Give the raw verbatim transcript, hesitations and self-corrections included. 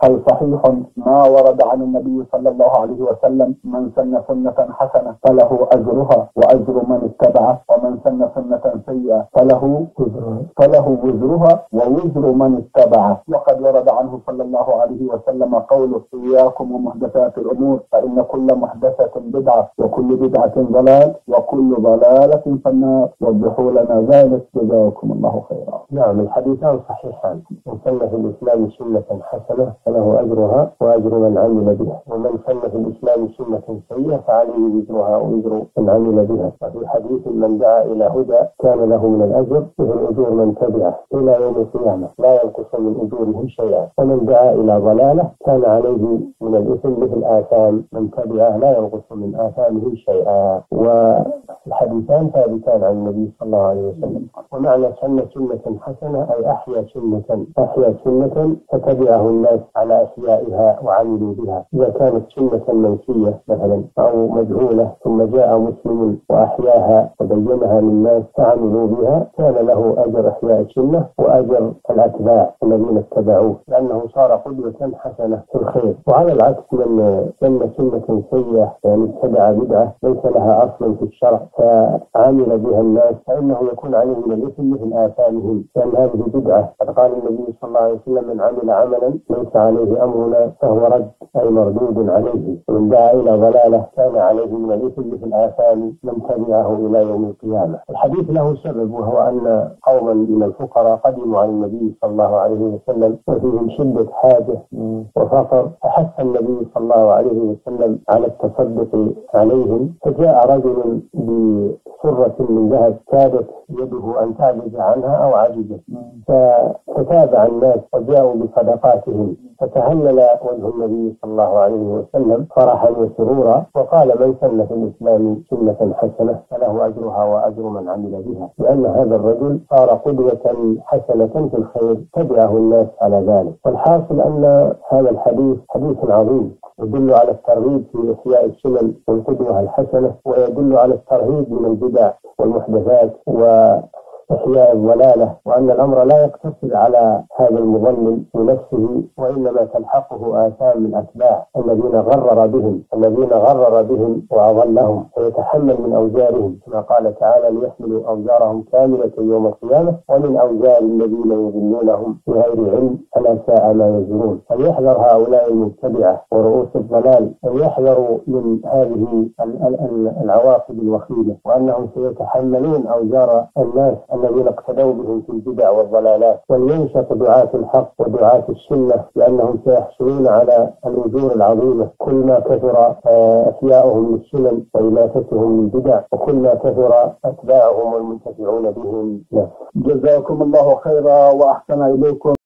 الصحيح ما ورد عن النبي صلى الله عليه وسلم: من سن سنة حسنة فله أجرها وأجر من اتبعه، ومن سن سنة سيئة فله فله وزرها ووزر من اتبعه. وقد ورد عنه صلى الله عليه وسلم قوله: إياكم ومحدثات الأمور فإن كل محدثة بدعة وكل بدعة ضلال وكل ضلالة في النار. وضحوا لنا ذلك جزاكم الله خيرا. نعم، الحديثان صحيحان: من سن في الإسلام سنة حسنة فله أجرها وأجر من عمل بها، ومن سن في الإسلام سنة سيئة فعليه وزرها ووزر من عمل بها. وفي حديث: من دعا إلى هدى كان له من الأجر مثل أجور من تبعه إلى يوم القيامة لا ينقص من أجورهم شيئا، ومن دعا إلى ضلالة كان عليه من الإثم مثل آثام من تبعه لا ينقص من آثامه شيئا. والحديثان ثابتان عن النبي صلى الله عليه وسلم. ومعنى سنة سنة حسنة أي أحيا سنة أحيا سنة فتبعه الناس على أشيائها وعملوا بها. إذا كانت سنة منسية مثلا أو مجهولة ثم جاء مسلم وأحياها وبينها للناس فعملوا بها كان له أجر إحياء السنة وأجر الأتباع الذين اتبعوه، لأنه صار قدوة حسنة في الخير. وعلى العكس من سن سنة سيئة يعني اتبع بدعة ليس لها أصل في الشرع فعمل بها الناس فإنه يكون عليه من الإثم مثل آثامهم، لأن هذه بدعة. قد قال النبي صلى الله عليه وسلم: من عمل عملا ليس عليه أمرنا فهو رد أي مردود عليه، ومن دعا إلى ضلالة كان عليه من الإثم مثل آثام من تبعه إلى يوم القيامة. الحديث له سبب، وهو أن قوما من الفقراء قدموا على النبي صلى الله عليه وسلم وفيهم شدة حاجة وفقر، فحث النبي صلى الله عليه وسلم على التصدق عليهم، فجاء رجل بسرة من ذهب كادت يده أن تعجز عنها أو عجزت، فتتابع الناس وجاءوا بصدقاتهم، فتهلل وجه النبي صلى الله عليه وسلم فرحا وسرورا وقال: من سن في الإسلام سنة حسنة فله أجرها وأجر من عمل بها، لأن هذا الرجل صار قدوة حسنة في الخير تبعه الناس على ذلك. والحاصل أن هذا الحديث حديث عظيم يدل على الترغيب في إحياء السنن والقدوة الحسنة، ويدل على الترهيب من البدع والمحدثات وإحياء الضلالة، وأن الأمر لا يقتصر على هذا المضلل بنفسه وإنما تلحقه آثام الأتباع الذين غرر بهم الذين غرر بهم وأضلهم، فيتحمل من أوزارهم كما قال تعالى: ليحملوا أوزارهم كاملة يوم القيامة ومن أوزار الذين يضلونهم بغير علم ألا ساء ما يزرون. فليحذر هؤلاء المبتدعة ورؤوس الضلال أن يحذروا من هذه العواقب الوخيمة، وأنهم سيتحملون أوزار الناس الذين اقتدوا بهم في البدع والضلالات. ولينشط دعاة الحق ودعاة السنة لأنهم سيحصلون على الأجور العظيمة كل ما كثر أحياؤهم للسنن وإماتتهم للبدع، وكل ما كثر أتباعهم والمنتفعون بهم. جزاكم الله خيرا وأحسن إليكم.